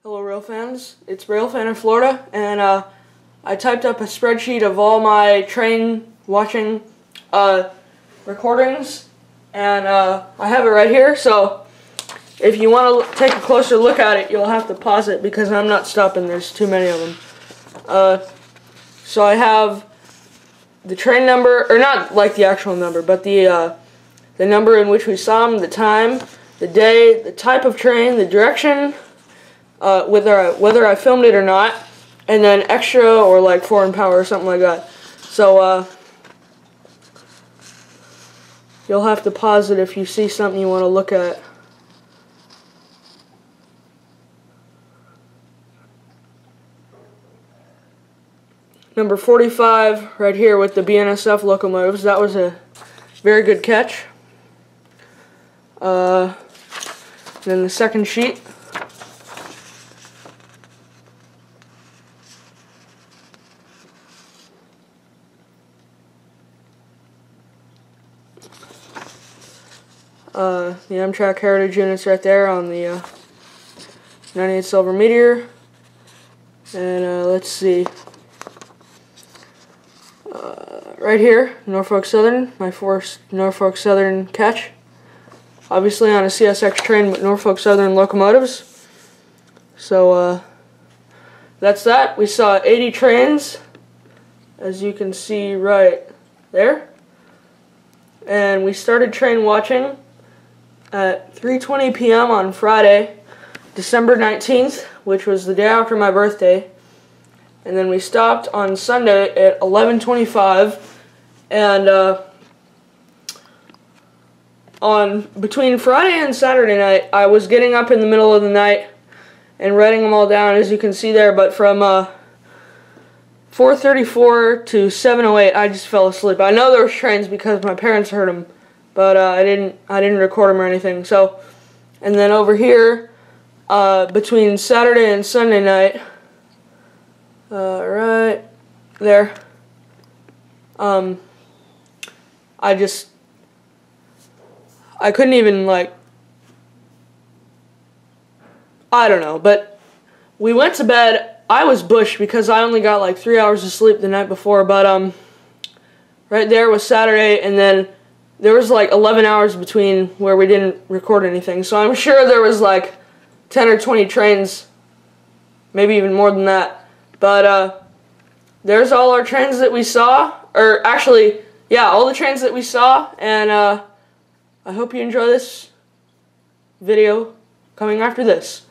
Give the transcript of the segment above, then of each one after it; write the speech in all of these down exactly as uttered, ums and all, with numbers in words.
Hello rail fans, it's Railfanning in Florida, and uh, I typed up a spreadsheet of all my train watching uh, recordings, and uh, I have it right here, so if you want to take a closer look at it, you'll have to pause it because I'm not stopping, there's too many of them. Uh, so I have the train number, or not like the actual number, but the, uh, the number in which we saw them, the time, the day, the type of train, the direction, Uh, whether I, whether I filmed it or not, and then extra or like foreign power or something like that. So uh, you'll have to pause it if you see something you want to look at. Number forty-five right here with the B N S F locomotives. That was a very good catch. Uh, then the second sheet. Uh, the Amtrak Heritage units right there on the uh, ninety-eight Silver Meteor. And uh, let's see. Uh, right here, Norfolk Southern, my first Norfolk Southern catch. Obviously on a C S X train with Norfolk Southern locomotives. So uh, that's that. We saw eighty trains, as you can see right there. And we started train watching at three twenty p m on Friday, December nineteenth, which was the day after my birthday. And then we stopped on Sunday at eleven twenty-five, and uh, on between Friday and Saturday night, I was getting up in the middle of the night and writing them all down, as you can see there, but from uh, four thirty-four to seven oh eight, I just fell asleep. I know there was trains because my parents heard them, but uh, I didn't. I didn't record them or anything. So, and then over here, uh, between Saturday and Sunday night, uh, right there, um, I just, I couldn't even like, I don't know. But we went to bed. I was bushed because I only got like three hours of sleep the night before. But um, right there was Saturday, and then there was like eleven hours between where we didn't record anything. So I'm sure there was like ten or twenty trains, maybe even more than that. But uh, there's all our trains that we saw, or actually, yeah, all the trains that we saw. And uh, I hope you enjoy this video coming after this.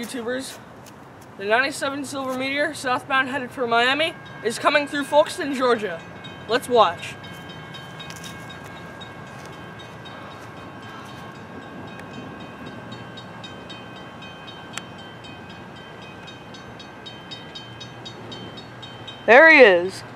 YouTubers. The ninety-seven Silver Meteor, southbound headed for Miami, is coming through Folkston, Georgia. Let's watch. There he is.